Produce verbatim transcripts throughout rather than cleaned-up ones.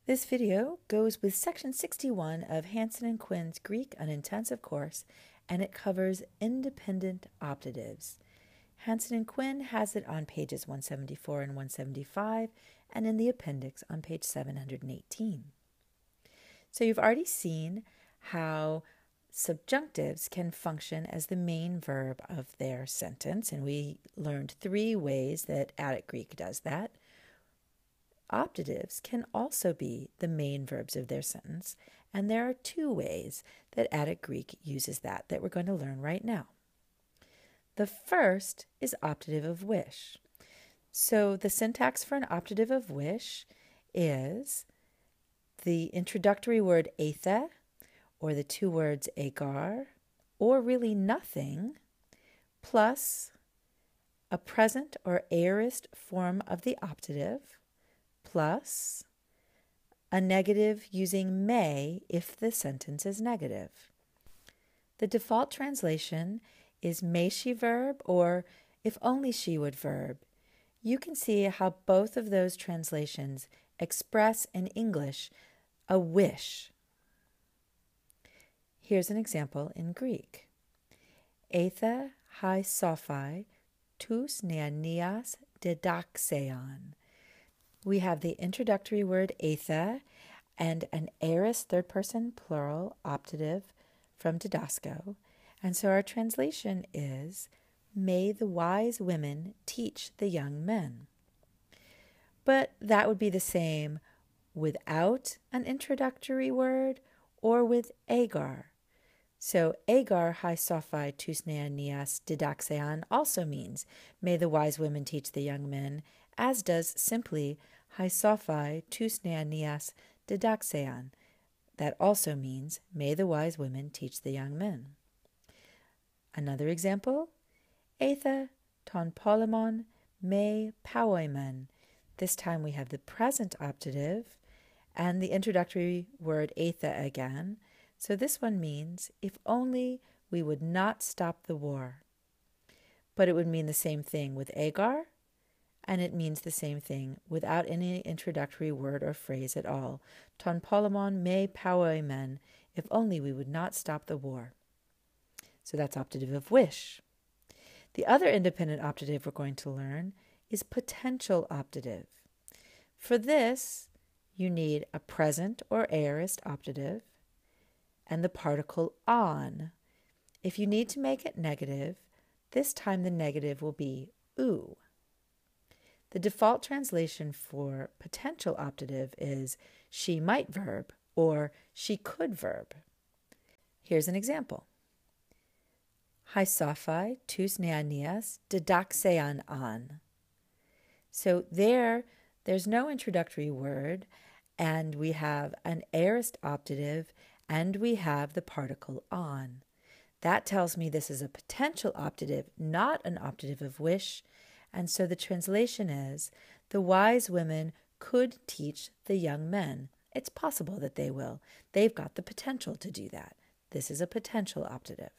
This video goes with section sixty-one of Hansen and Quinn's Greek on Intensive course, and it covers independent optatives. Hansen and Quinn has it on pages one seventy-four and one seventy-five, and in the appendix on page seven hundred eighteen. So you've already seen how subjunctives can function as the main verb of their sentence, and we learned three ways that Attic Greek does that. Optatives can also be the main verbs of their sentence, and there are two ways that Attic Greek uses that that we're going to learn right now. The first is optative of wish. So the syntax for an optative of wish is the introductory word eitha, or the two words agar, or really nothing, plus a present or aorist form of the optative, plus a negative using may if the sentence is negative. The default translation is may she verb or if only she would verb. You can see how both of those translations express in English a wish. Here's an example in Greek. Eitha hai sophai tous neanias didaxeon. We have the introductory word eitha and an aorist third-person plural optative from didasco. And so our translation is, may the wise women teach the young men. But that would be the same without an introductory word or with agar. So agar hai sophai tous neanias didaxeon also means, may the wise women teach the young men, as does simply hai sophai tous neanias didaxeon. That also means, may the wise women teach the young men. Another example, eitha ton polemon me pauoimen. This time we have the present optative and the introductory word eitha again. So this one means, if only we would not stop the war. But it would mean the same thing with agar, and it means the same thing without any introductory word or phrase at all. Ton polemon me pauoimen, if only we would not stop the war. So that's optative of wish. The other independent optative we're going to learn is potential optative. For this, you need a present or aorist optative and the particle on. If you need to make it negative, this time the negative will be oo. The default translation for potential optative is she might verb or she could verb. Here's an example. Hai sophai tous neanias didaxeon an. So there, there's no introductory word, and we have an aorist optative, and we have the particle on. That tells me this is a potential optative, not an optative of wish, and so the translation is, the wise women could teach the young men. It's possible that they will. They've got the potential to do that. This is a potential optative.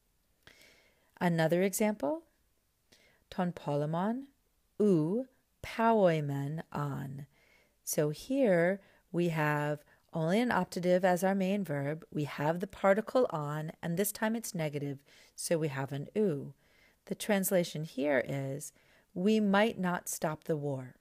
Another example, ton polemon ou pauoimen an. So here we have only an optative as our main verb. We have the particle on, and this time it's negative, so we have an oo. The translation here is, we might not stop the war.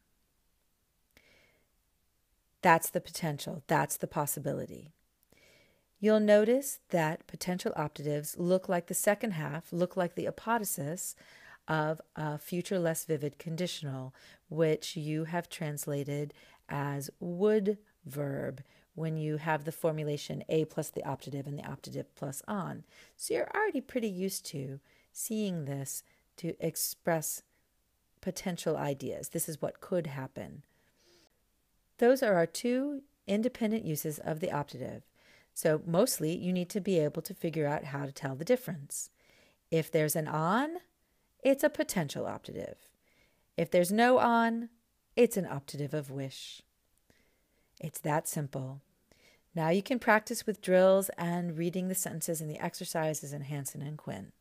That's the potential. That's the possibility. You'll notice that potential optatives look like the second half, look like the apodosis of a future less vivid conditional, which you have translated as would verb when you have the formulation a plus the optative and the optative plus on. So you're already pretty used to seeing this to express potential ideas. This is what could happen. Those are our two independent uses of the optative. So mostly you need to be able to figure out how to tell the difference. If there's an on, it's a potential optative. If there's no on, it's an optative of wish. It's that simple. Now you can practice with drills and reading the sentences and the exercises in Hansen and Quinn.